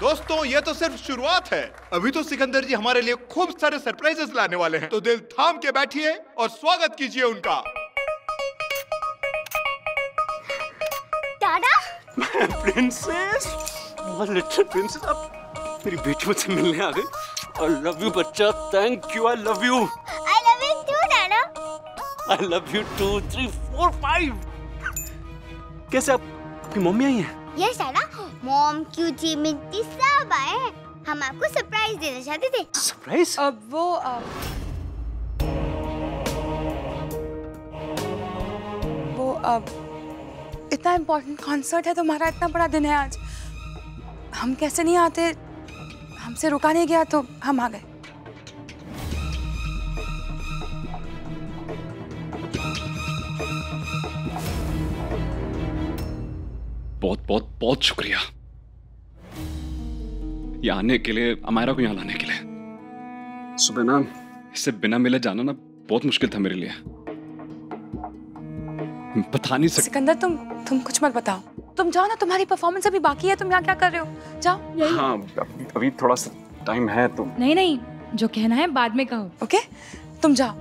दोस्तों ये तो सिर्फ शुरुआत है, अभी तो सिकंदर जी हमारे लिए खूब सारे सरप्राइजेस लाने वाले हैं, तो दिल थाम के बैठिए और स्वागत कीजिए उनका। दादा प्रिंसेस, लिटिल प्रिंसेस, आप मेरी बेटी मुझसे मिलने आ गई। I love you बच्चा, thank you, I love you। I love you too, दादा। I love you 2, 3, 4, 5। कैसे आपकी मम्मी आई हैं? यस दादा, मॉम, क्यूटी, मिंटी सब आए हैं। हम आपको सरप्राइज देना चाहते थे। सरप्राइज? वो इतना इम्पोर्टेंट कॉन्सर्ट है तुम्हारा, इतना बड़ा दिन है आज, हम कैसे नहीं आते, हमसे रुका नहीं गया तो हम आ गए। बहुत बहुत बहुत शुक्रिया ये आने के लिए, अमायरा को यहाँ लाने के लिए। सुबह ना इससे बिना मिले जाना ना बहुत मुश्किल था मेरे लिए, बता नहीं सकता। सिकंदर तुम कुछ मत बताओ, तुम जाओ ना, तुम्हारी परफॉर्मेंस अभी बाकी है, तुम यहाँ क्या कर रहे हो, जाओ। हाँ अभी थोड़ा सा टाइम है तो। नहीं, जो कहना है बाद में कहो। ओके, तुम जाओ।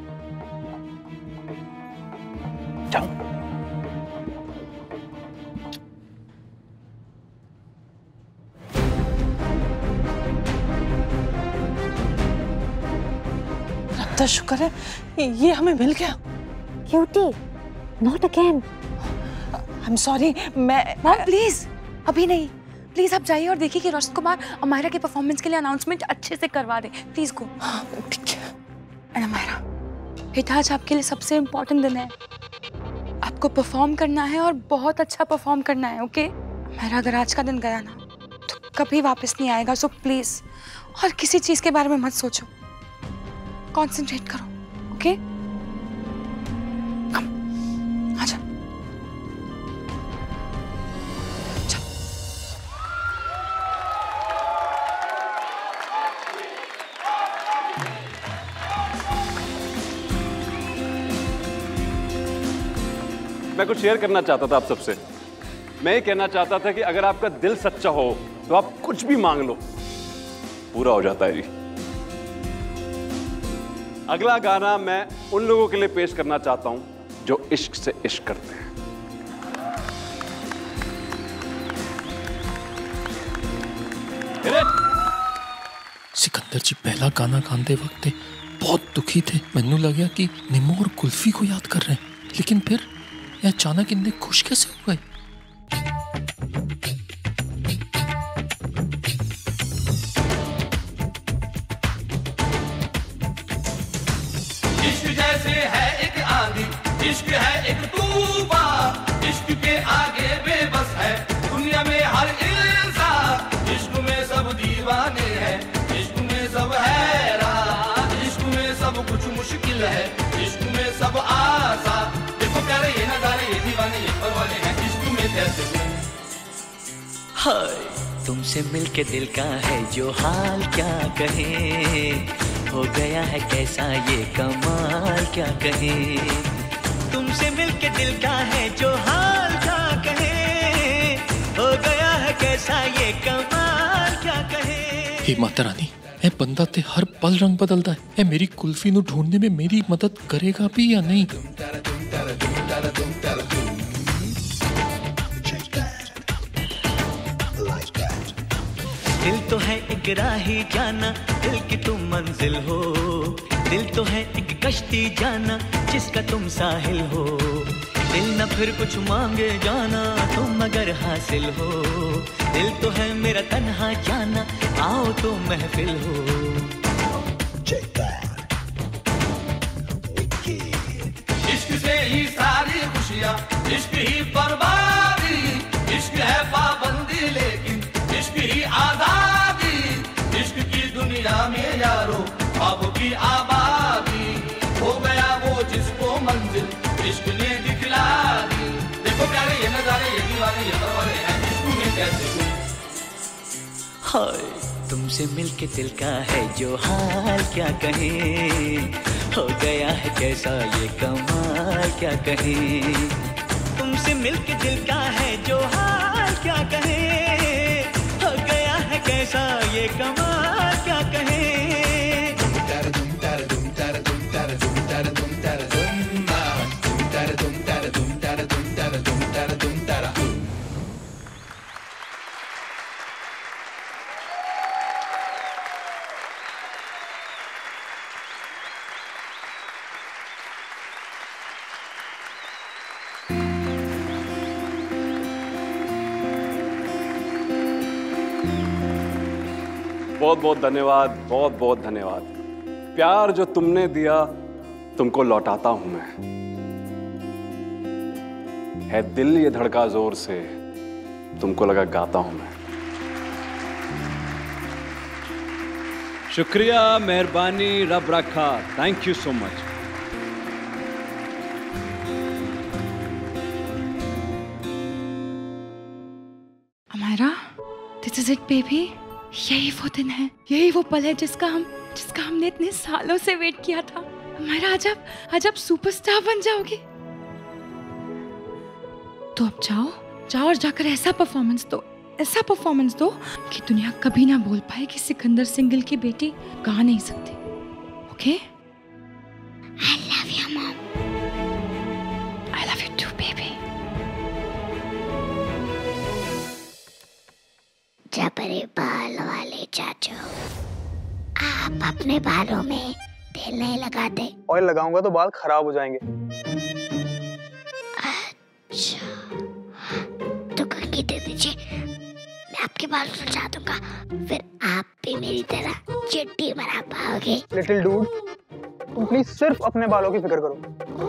तो शुक्र है ये हमें मिल गया। Cutie, not again. I am sorry, मैं मॉम प्लीज अभी नहीं, प्लीज आप जाइए और देखिए कि रोशन कुमार अमायरा के परफॉर्मेंस के लिए अनाउंसमेंट अच्छे से करवा दे, प्लीज गो। ठीक है। एंड अमायरा, बेटा आज आपके लिए सबसे इम्पोर्टेंट दिन है, आपको परफॉर्म करना है और बहुत अच्छा परफॉर्म करना है, ओके? अमायरा अगर आज का दिन गया ना तो कभी वापस नहीं आएगा, सो प्लीज और किसी चीज के बारे में मत सोचो, कॉन्सेंट्रेट करो, ओके? आजा। मैं कुछ शेयर करना चाहता था आप सबसे। मैं ये कहना चाहता था कि अगर आपका दिल सच्चा हो तो आप कुछ भी मांग लो, पूरा हो जाता है जी। अगला गाना मैं उन लोगों के लिए पेश करना चाहता हूं जो इश्क से इश्क करते हैं। सिकंदर जी पहला गाना गाते वक्त बहुत दुखी थे, मैनू लगा कि निमो और कुल्फी को याद कर रहे हैं, लेकिन फिर अचानक इनने खुश कैसे हो गए? इश्क जैसे है एक आंधी, इश्क है एक तूफान, इश्क के आगे बेबस है दुनिया में हर इंसान, इश्क में सब दीवाने हैं, इश्क में सब हैरान, इश्क में सब कुछ मुश्किल है, इश्क में सब आसान, देखो प्यारे ये नजारे, ये दीवाने, ये परवाने हैं, इश्क में कैसे। हाय तुमसे मिलके दिल का है जो हाल क्या कहे, हो गया है कैसा ये कमाल क्या कहे, तुमसे मिलके दिल का है जो हाल क्या कहे, हो गया है कैसा ये कमाल क्या कहे। हे माता रानी, ए बंदा ते हर पल रंग बदलता है, ए मेरी कुल्फी नु ढूंढने में मेरी मदद करेगा भी या नहीं? दिल तो है एक राही जाना, दिल की तुम मंजिल हो, दिल तो है एक कश्ती जाना जिसका तुम साहिल हो, दिल न फिर कुछ मांगे जाना तुम अगर हासिल हो, दिल तो है मेरा तन्हा जाना आओ तो महफिल हो। इश्क से ही सारी खुशियाँ, इश्क ही बर्बादी, इश्क है पाबंदी लेकिन इश्क ही आजादी, इश्क की दुनिया में यारो ख्वाबों की आबादी, हो गया वो जिसको मंजिल इश्क ने दिखला दी, देखो प्यारे ये नजारे, ये दीवाने, ये परवाने हैं, इश्क में कैसे। हाय तुमसे मिलके दिल का है जो हाल क्या कहे, हो गया है कैसा ये कमाल क्या कहे, तुमसे मिलके दिल का है जो हाल क्या कहे, हो गया है बहुत बहुत धन्यवाद, बहुत बहुत धन्यवाद। प्यार जो तुमने दिया तुमको लौटाता हूं मैं। है दिल ये धड़का जोर से, तुमको लगा गाता हूं मैं। शुक्रिया, मेहरबानी, रब रखा। Thank you so much. Amaira, this is it baby. यही वो दिन है, यही वो पल है जिसका हमने इतने सालों से वेट किया था। अमायरा, आज आप सुपरस्टार बन जाओगे। तो अब जाओ और जाकर ऐसा परफॉर्मेंस दो कि दुनिया कभी ना बोल पाए कि सिकंदर सिंह गिल की बेटी गा नहीं सकती। Okay? I love you, Mom. I love you too, baby. जबरे बाल वाले चाचू, आप अपने बालों में तेल नहीं लगाते? ऑयल लगाऊंगा तो बाल खराब हो जाएंगे। अच्छा, तो कंघी दे दीजिए, मैं आपके बाल सुलझा दूंगा, फिर आप भी मेरी तरह चिट्टी बना पाओगे। लिटिल डूड, तुम प्लीज सिर्फ अपने बालों की फिक्र करो।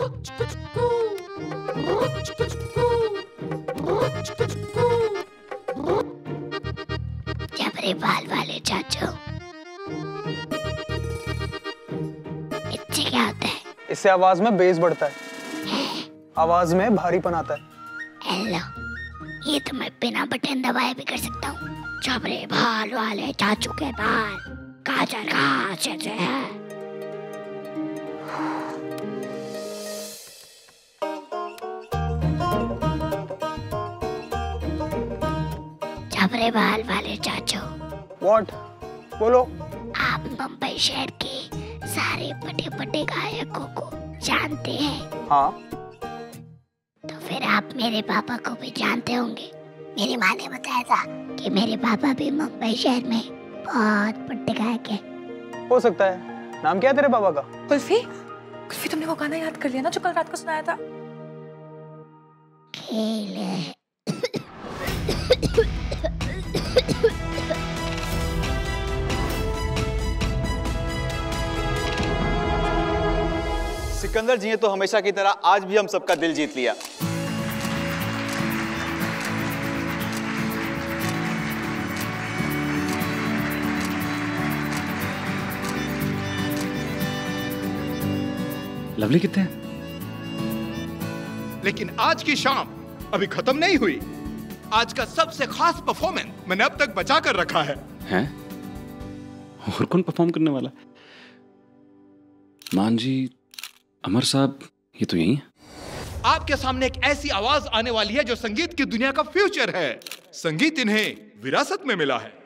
जबरे बाल वाले चाचू, इससे क्या होता है? इससे आवाज में बेस बढ़ता है, आवाज में भारीपन आता है। हेलो, ये तो मैं बिना बटन दबाए भी कर सकता हूँ। जबरे बाल वाले चाचू के बाल काजल का से है। जबरे बाल वाले चाचू। What? बोलो। आप मुंबई शहर के सारे बड़े बड़े गायकों को जानते हैं? हाँ। तो फिर आप मेरे पापा को भी जानते होंगे। मेरी माँ ने बताया था कि मेरे पापा भी मुंबई शहर में बहुत बड़े गायक हैं। हो सकता है। नाम क्या है तेरे पापा का? कुल्फी, तुमने वो गाना याद कर लिया ना जो कल रात को सुनाया था? खेल। सिकंदर जी ने तो हमेशा की तरह आज भी हम सबका दिल जीत लिया। लवली कितने हैं? लेकिन आज की शाम अभी खत्म नहीं हुई। आज का सबसे खास परफॉर्मेंस मैंने अब तक बचा कर रखा है। हैं? और कौन परफॉर्म करने वाला? मान जी, अमर साहब, ये तो यही है। आपके सामने एक ऐसी आवाज आने वाली है जो संगीत की दुनिया का फ्यूचर है। संगीत इन्हें विरासत में मिला है।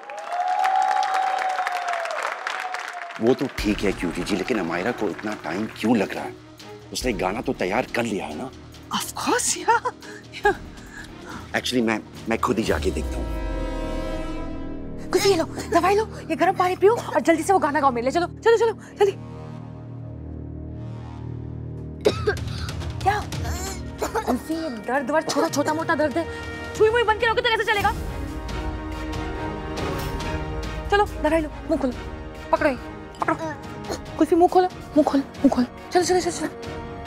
वो तो ठीक है क्यूटी जी, लेकिन अमायरा को इतना टाइम क्यों लग रहा है? उसने गाना तो तैयार कर लिया है ना? Of course, yeah. एक्चुअली मैं खुद ही जाके देखता हूँ। कुछ ये लो, दवाई लो, ये गर्म पानी पियो और जल्दी से वो गाना गाओ मेरे लिए। चलो चलो चलो जल्दी। क्या? कुल्फी, दर्द वर्द छोड़ो, छोटा मोटा दर्द है। छुई मुई बन के रहोगे तो कैसे चलेगा? चलो दवाई लो, मुंह खोलो, पकड़ो ये, पकड़ो। कुल्फी मुंह खोलो, मुंह खोलो, मुंह खोलो। चलो चलो चलो चलो।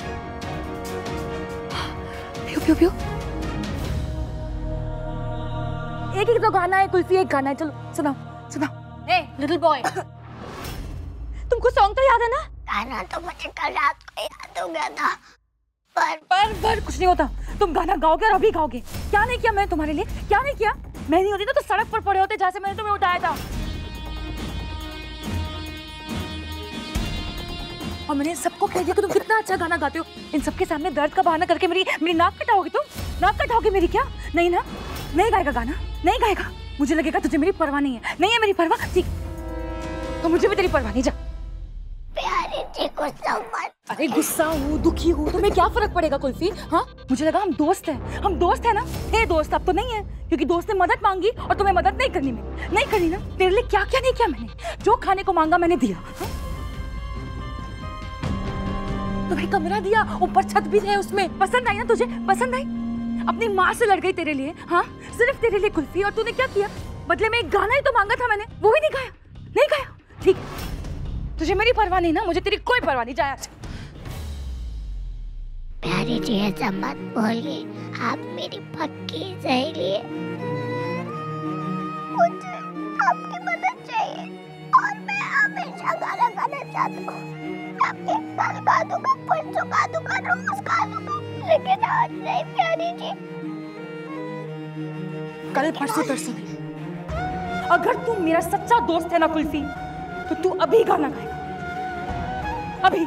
पियो पियो पियो। एक ही तो गाना है कुल्फी, एक गाना है। चलो सुनाओ सुनाओ। ए लिटिल बॉय, तुमको सॉन्ग तो याद है ना? गाना तो मुझे कल रात को याद हो गया था, पर कुछ नहीं होता। तुम गाना गाओगे और अभी गाओगे। क्या नहीं किया मैंने तुम्हारे लिए? क्या नहीं किया? मैं नहीं होती ना तो सड़क पर पड़े होते जहाँ से मैंने तुम्हें उठाया था। और मैंने सबको कह दिया कि तुम कितना अच्छा गाना गाते हो। इन सबके सामने दर्द का बहाना करके मेरी नाक कटाओगे तुम? नाक कटाओगे मेरी? क्या नहीं ना? नहीं गाएगा गाना, नहीं गाएगा। मुझे लगेगा तुझे मेरी परवाह नहीं है। नहीं है मेरी परवाह, ठीक, तो मुझे भी तेरी परवाह नहीं। जा। प्यारे जी गुस्सा मत। अरे गुस्सा हूँ, दुखी हूँ, तुम्हें क्या फर्क पड़ेगा कुल्फी? हाँ, मुझे लगा हम दोस्त हैं। हम दोस्त हैं ना? हे दोस्त, अब तो नहीं है, क्योंकि दोस्त ने मदद मांगी और तुम्हें मदद नहीं करनी। मैं नहीं करनी ना। तेरे लिए क्या क्या नहीं किया मैंने? जो खाने को मांगा मैंने दिया। हाँ? तुम्हें कमरा दिया, ऊपर छत भी है उसमें। पसंद आई ना तुझे? पसंद आई? अपनी माँ से लड़ गई तेरे लिए। हाँ, सिर्फ तेरे लिए कुल्फी। और तूने क्या किया? बदले में एक गाना ही तो मांगा था मैंने, वो भी नहीं गाया। नहीं गाया, ठीक है। तुझे मेरी परवाह नहीं ना, मुझे तेरी कोई परवाह नहीं। जा आज। प्यारी जी ऐसा मत बोलिए, आप मेरी पक्की सहेली है। मुझे आपकी मदद चाहिए और मैं हमेशा गाना गाना चाहता हूँ। आपके कल गा दूंगा, परसों गा दूंगा, रोज गा दूंगा, लेकिन आज नहीं प्यारी जी। कल परसों तरसों नहीं। अगर तू मेरा सच्चा दोस्त है ना कुल्फी, तो तू अभी गाना गाएगा, अभी।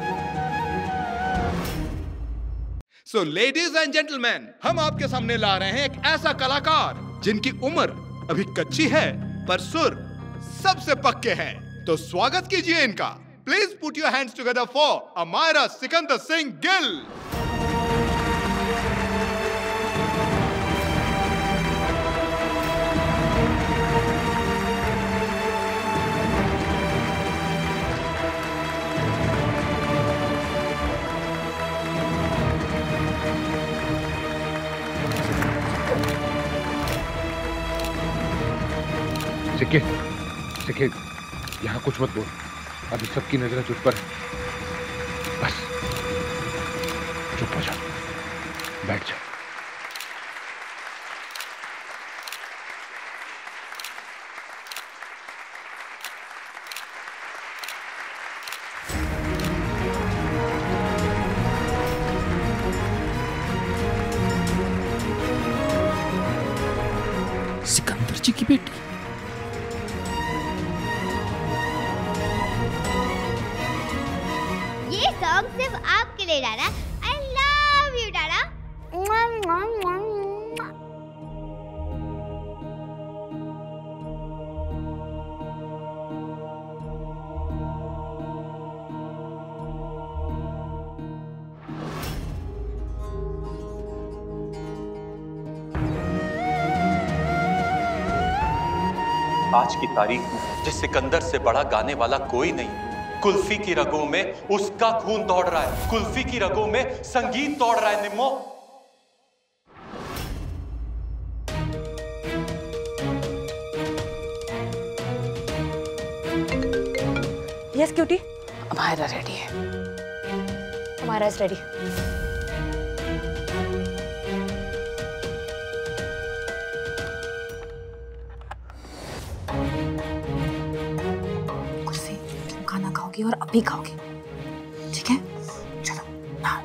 सो लेडीज एंड जेंटलमैन, हम आपके सामने ला रहे हैं एक ऐसा कलाकार जिनकी उम्र अभी कच्ची है पर सुर सबसे पक्के हैं। तो स्वागत कीजिए इनका। Please put your hands together for Amaira Sikandar Singh Gill. सिक्के, सिक्के, यहाँ कुछ मत बोल, अभी सबकी नजरें तुझ पर है। बस चुप हो जा, बैठ जा। सिकंदर जी की बेटी। ये सॉन्ग सिर्फ आपके लिए डाला। I love you डाला। आज की तारीख में जिस सिकंदर से बड़ा गाने वाला कोई नहीं। कुल्फी की रगों में उसका खून दौड़ रहा है, कुल्फी की रगों में संगीत दौड़ रहा है। Nimmo, yes cutie, Amaira ready है। Amaira is ready. खाना खाओगी और अभी खाओगी, ठीक है? चलो ना।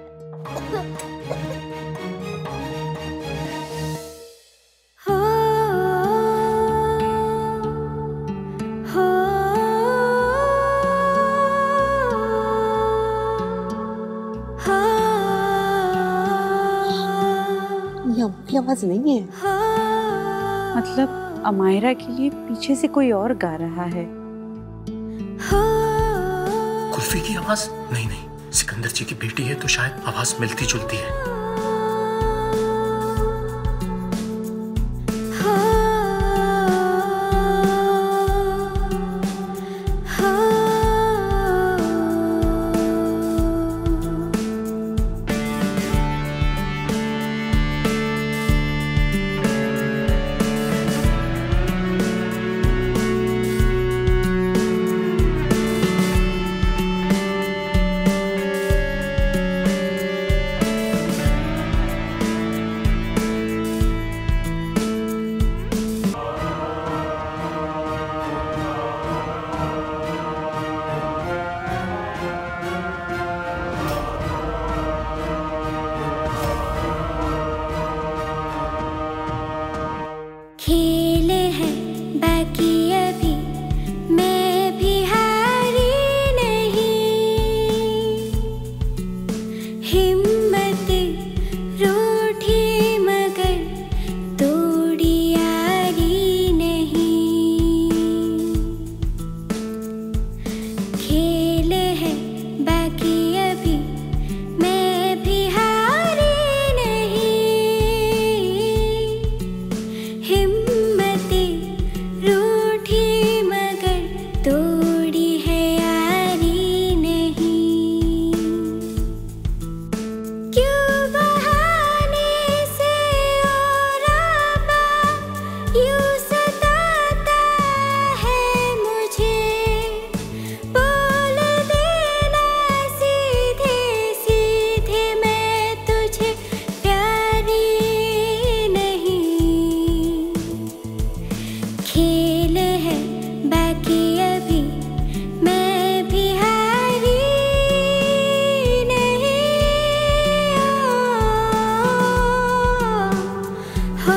ये आवाज नहीं है। मतलब अमायरा के लिए पीछे से कोई और गा रहा है। कुल्फी की आवाज? नहीं नहीं, सिकंदर जी की बेटी है तो शायद आवाज मिलती जुलती है। बाकी अभी मैं भी हारी नहीं हो।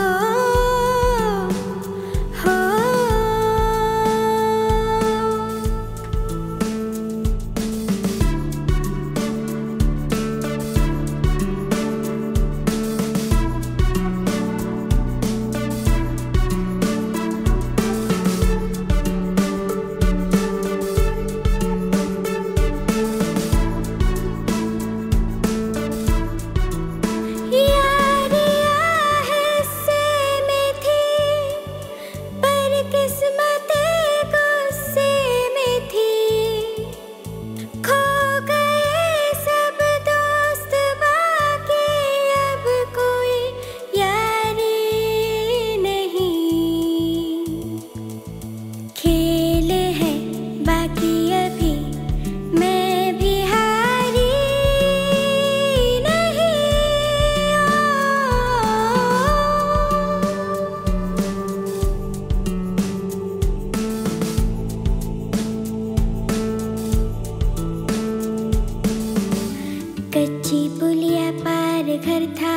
कच्ची पुलिया पार घर था,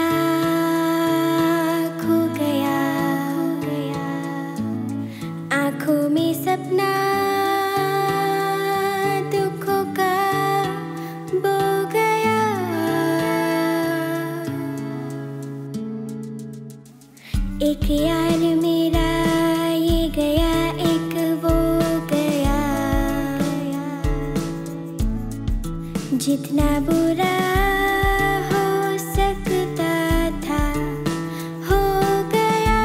खो गया आंखों में सपना दुखों का बो गया। एक यार मेरा ये गया, एक वो गया। जितना बुरा हो सकता था हो गया।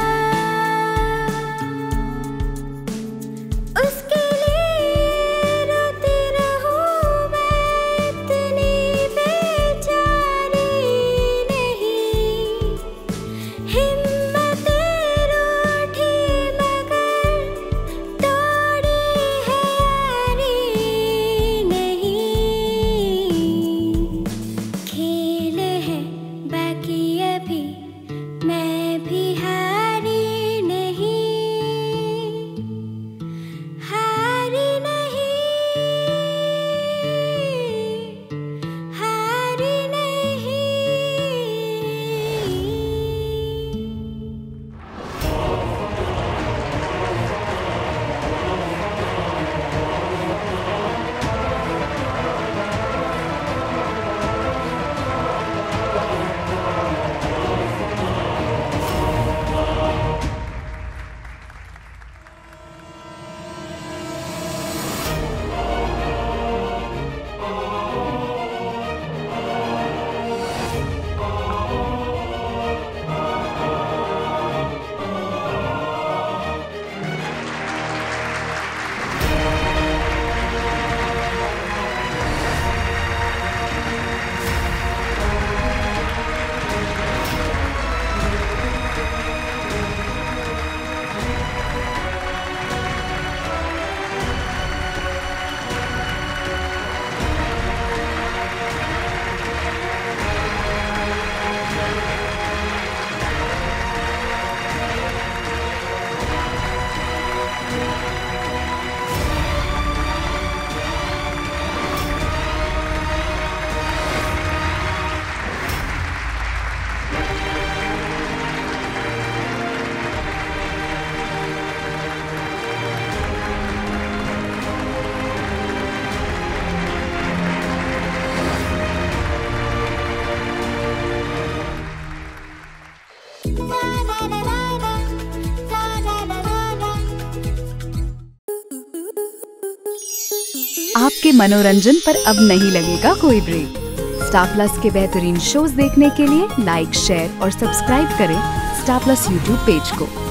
उसके लिए रोती रहूं मैं, इतनी बेचारी नहीं। हिम्मत रूठी मगर तोड़ी है यारी नहीं। खेल है बाकी अभी मैं भी हारी नहीं, हारी नहीं, हारी नहीं। आपके मनोरंजन पर अब नहीं लगेगा कोई ब्रेक। स्टार प्लस के बेहतरीन शोज देखने के लिए लाइक, शेयर और सब्सक्राइब करें स्टार प्लस यूट्यूब पेज को।